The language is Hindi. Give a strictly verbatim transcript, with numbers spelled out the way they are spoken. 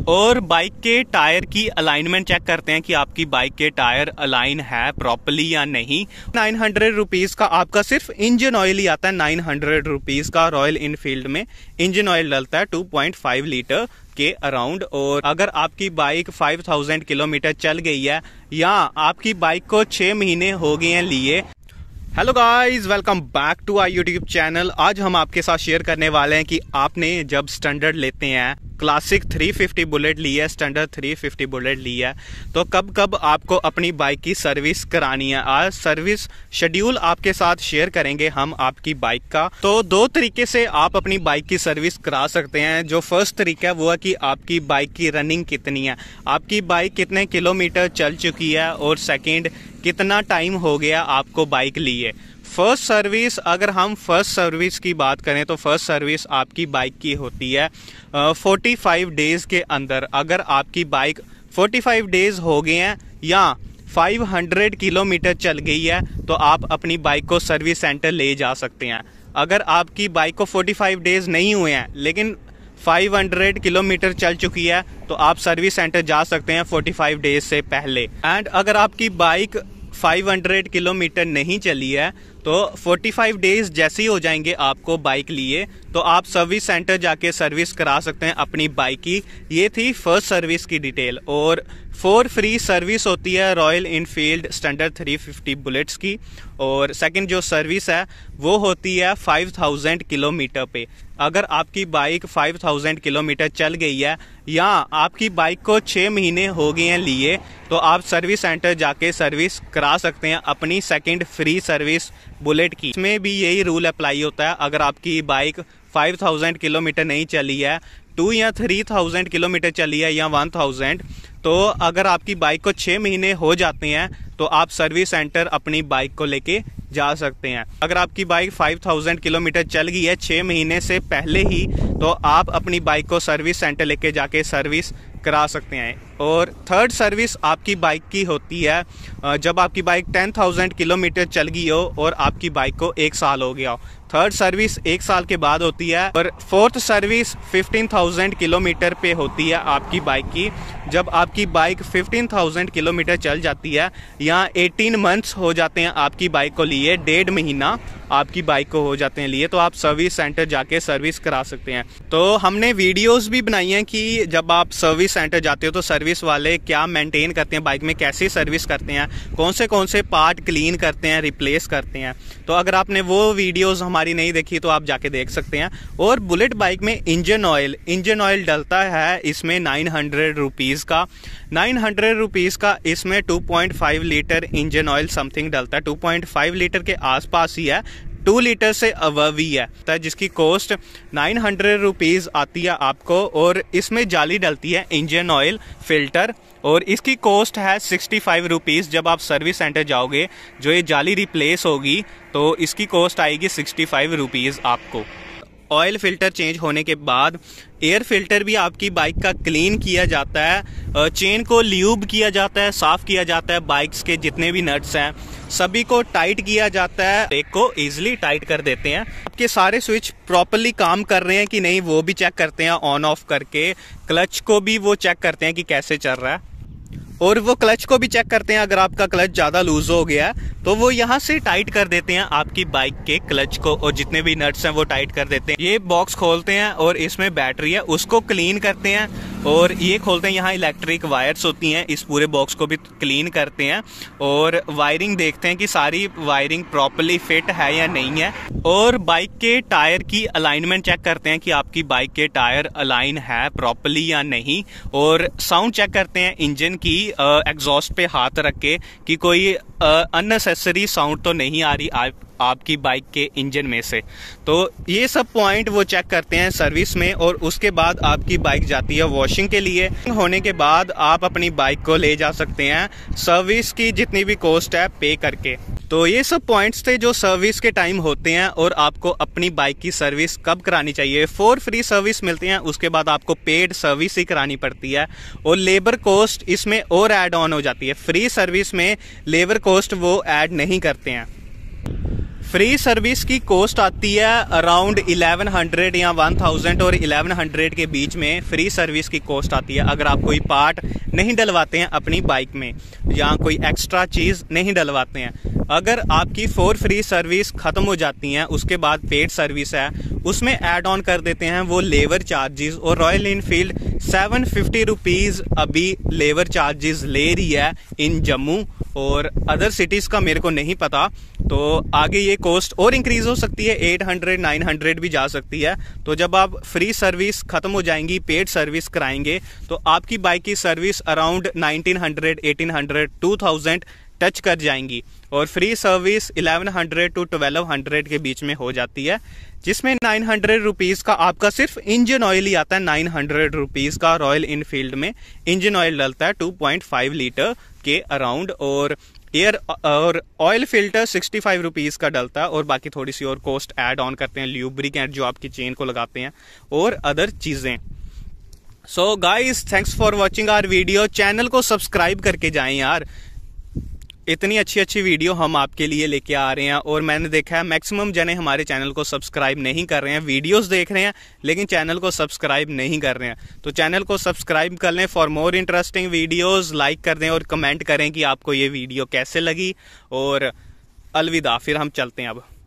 और बाइक के टायर की अलाइनमेंट चेक करते हैं कि आपकी बाइक के टायर अलाइन है प्रॉपर्ली या नहीं। नाइन हंड्रेड रुपीज़ का आपका सिर्फ इंजन ऑयल ही आता है। नाइन हंड्रेड रुपीज़ का रॉयल इनफील्ड में इंजन ऑयल डलता है टू पॉइंट फाइव लीटर के अराउंड। और अगर आपकी बाइक फाइव थाउजेंड किलोमीटर चल गई है या आपकी बाइक को छः महीने हो गए हैं लिए। Hello guys, welcome back to our YouTube channel. आज हम आपके साथ शेयर करने वाले हैं कि आपने जब स्टैंडर्ड लेते हैं, क्लासिक थ्री फिफ्टी बुलेट ली है, स्टैंडर्ड थ्री फिफ्टी बुलेट ली है, तो कब कब आपको अपनी बाइक की सर्विस करानी है। आज सर्विस शेड्यूल आपके साथ शेयर करेंगे हम आपकी बाइक का। तो दो तरीके से आप अपनी बाइक की सर्विस करा सकते हैं। जो फर्स्ट तरीका है वो है कि आपकी बाइक की रनिंग कितनी है, आपकी बाइक कितने किलोमीटर चल चुकी है, और सेकेंड कितना टाइम हो गया आपको बाइक लिए। फर्स्ट सर्विस, अगर हम फर्स्ट सर्विस की बात करें तो फर्स्ट सर्विस आपकी बाइक की होती है फोर्टी फाइव डेज के अंदर। अगर आपकी बाइक फोर्टी फाइव डेज हो गए हैं या फाइव हंड्रेड किलोमीटर चल गई है तो आप अपनी बाइक को सर्विस सेंटर ले जा सकते हैं। अगर आपकी बाइक को फोर्टी फाइव डेज नहीं हुए हैं लेकिन फाइव हंड्रेड किलोमीटर चल चुकी है तो आप सर्विस सेंटर जा सकते हैं फोर्टी फाइव डेज से पहले। एंड अगर आपकी बाइक फाइव हंड्रेड किलोमीटर नहीं चली है तो फोर्टी फाइव डेज जैसे ही हो जाएंगे आपको बाइक लिए तो आप सर्विस सेंटर जाके सर्विस करा सकते हैं अपनी बाइक की। ये थी फर्स्ट सर्विस की डिटेल। और फोर फ्री सर्विस होती है Royal Enfield standard three fifty Bullets की। और सेकंड जो सर्विस है वो होती है फाइव थाउजेंड किलोमीटर पे। अगर आपकी बाइक फाइव थाउजेंड किलोमीटर चल गई है या आपकी बाइक को छः महीने हो गए हैं लिए तो आप सर्विस सेंटर जाके सर्विस करा सकते हैं अपनी सेकंड फ्री सर्विस बुलेट की। इसमें भी यही रूल अप्लाई होता है। अगर आपकी बाइक फाइव थाउजेंड किलोमीटर नहीं चली है, टू या थ्री थाउजेंड किलोमीटर चली है या वन थाउजेंड, तो अगर आपकी बाइक को छः महीने हो जाते हैं तो आप सर्विस सेंटर अपनी बाइक को लेके जा सकते हैं। अगर आपकी बाइक फाइव थाउजेंड किलोमीटर चल गई है छः महीने से पहले ही तो आप अपनी बाइक को सर्विस सेंटर लेके जाके सर्विस करा सकते हैं। और थर्ड सर्विस आपकी बाइक की होती है जब आपकी बाइक टेन थाउजेंड किलोमीटर चल गई हो और आपकी बाइक को एक साल हो गया हो। थर्ड सर्विस एक साल के बाद होती है। और fourth service fifteen thousand kilometre पे होती है आपकी बाइक की। जब आपकी बाइक फिफ्टीन थाउजेंड किलोमीटर चल जाती है या एटीन मंथ्स हो जाते हैं आपकी बाइक को लिए, डेढ़ महीना आपकी बाइक को हो जाते हैं लिए, तो आप सर्विस सेंटर जाके सर्विस करा सकते हैं। तो हमने वीडियोस भी बनाई हैं कि जब आप सर्विस सेंटर जाते हो तो सर्विस वाले क्या मेंटेन करते हैं बाइक में, कैसे सर्विस करते हैं, कौन से कौन से पार्ट क्लीन करते हैं, रिप्लेस करते हैं। तो अगर आपने वो वीडियोस हमारी नहीं देखी तो आप जाके देख सकते हैं। और बुलेट बाइक में इंजन ऑयल इंजन ऑयल डलता है इसमें नाइन हंड्रेड रुपीज़ का नाइन हंड्रेड रुपीज़ का इसमें two point five litre engine oil something डलता है। टू पॉइंट फाइव लीटर के आसपास ही है, टू लीटर से अबव ही है, जिसकी कॉस्ट नाइन हंड्रेड रुपीज़ आती है आपको। और इसमें जाली डलती है इंजन ऑयल फिल्टर और इसकी कॉस्ट है सिक्सटी फाइव रुपीज़। जब आप सर्विस सेंटर जाओगे जो ये जाली रिप्लेस होगी तो इसकी कॉस्ट आएगी सिक्सटी फाइव रुपीज़ आपको। ऑयल फिल्टर चेंज होने के बाद एयर फिल्टर भी आपकी बाइक का क्लीन किया जाता है, चेन को ल्यूब किया जाता है, साफ किया जाता है, बाइक्स के जितने भी नट्स हैं सभी को टाइट किया जाता है, ब्रेक को इजीली टाइट कर देते हैं। आपके सारे स्विच प्रॉपर्ली काम कर रहे हैं कि नहीं वो भी चेक करते हैं ऑन ऑफ करके। क्लच को भी वो चेक करते हैं कि कैसे चल रहा है और वो क्लच को भी चेक करते हैं। अगर आपका क्लच ज़्यादा लूज हो गया तो वो यहाँ से टाइट कर देते हैं आपकी बाइक के क्लच को और जितने भी नट्स हैं वो टाइट कर देते हैं। ये बॉक्स खोलते हैं और इसमें बैटरी है उसको क्लीन करते हैं। और ये खोलते हैं, यहाँ इलेक्ट्रिक वायर्स होती हैं, इस पूरे बॉक्स को भी क्लीन करते हैं और वायरिंग देखते हैं कि सारी वायरिंग प्रॉपर्ली फिट है या नहीं है। और बाइक के टायर की अलाइनमेंट चेक करते हैं कि आपकी बाइक के टायर अलाइन है प्रॉपर्ली या नहीं। और साउंड चेक करते हैं इंजन की, एग्जॉस्ट पे हाथ रख के कि कोई अननेसेसरी साउंड तो नहीं आ रही आप, आपकी बाइक के इंजन में से। तो ये सब पॉइंट वो चेक करते हैं सर्विस में। और उसके बाद आपकी बाइक जाती है वॉशिंग के लिए। होने के बाद आप अपनी बाइक को ले जा सकते हैं सर्विस की जितनी भी कॉस्ट है पे करके। तो ये सब पॉइंट्स थे जो सर्विस के टाइम होते हैं और आपको अपनी बाइक की सर्विस कब करानी चाहिए। फोर फ्री सर्विस मिलते हैं, उसके बाद आपको पेड सर्विस ही करानी पड़ती है और लेबर कॉस्ट इसमें और ऐड ऑन हो जाती है। फ्री सर्विस में लेबर कॉस्ट वो ऐड नहीं करते हैं। फ्री सर्विस की कॉस्ट आती है अराउंड इलेवन हंड्रेड या वन थाउजेंड और इलेवन हंड्रेड के बीच में फ्री सर्विस की कॉस्ट आती है अगर आप कोई पार्ट नहीं डलवाते हैं अपनी बाइक में या कोई एक्स्ट्रा चीज़ नहीं डलवाते हैं। अगर आपकी फोर फ्री सर्विस ख़त्म हो जाती हैं उसके बाद पेड सर्विस है उसमें ऐड ऑन कर देते हैं वो लेबर चार्जेस, और Royal Enfield seven fifty rupees अभी लेबर चार्जेस ले रही है इन जम्मू, और अदर सिटीज़ का मेरे को नहीं पता, तो आगे ये कॉस्ट और इंक्रीज हो सकती है, एट हंड्रेड नाइन हंड्रेड भी जा सकती है। तो जब आप फ्री सर्विस ख़त्म हो जाएंगी, पेड सर्विस कराएंगे, तो आपकी बाइक की service around nineteen hundred eighteen hundred two thousand touch कर जाएंगी, और free service eleven hundred to twelve hundred के बीच में हो जाती है, जिसमें नाइन हंड्रेड रुपीज़ का आपका सिर्फ इंजन ऑयल ही आता है। नाइन हंड्रेड रुपीज़ का रॉयल इनफील्ड में इंजन ऑयल डलता है टू पॉइंट फाइव लीटर के अराउंड, और एयर और oil filter sixty five rupees का डलता है, और बाकी थोड़ी सी और कॉस्ट ऐड ऑन करते हैं, ल्यूब्रिकेंट जो आपकी चेन को लगाते हैं और अदर चीज़ें। So guys, thanks for watching our video. Channel को सब्सक्राइब करके जाएं यार, इतनी अच्छी अच्छी वीडियो हम आपके लिए लेके आ रहे हैं, और मैंने देखा है मैक्सिमम जने हमारे चैनल को सब्सक्राइब नहीं कर रहे हैं, वीडियोस देख रहे हैं लेकिन चैनल को सब्सक्राइब नहीं कर रहे हैं। तो चैनल को सब्सक्राइब कर लें for more interesting videos, like कर दें और कमेंट करें कि आपको ये वीडियो कैसे लगी, और अलविदा, फिर हम चलते हैं अब।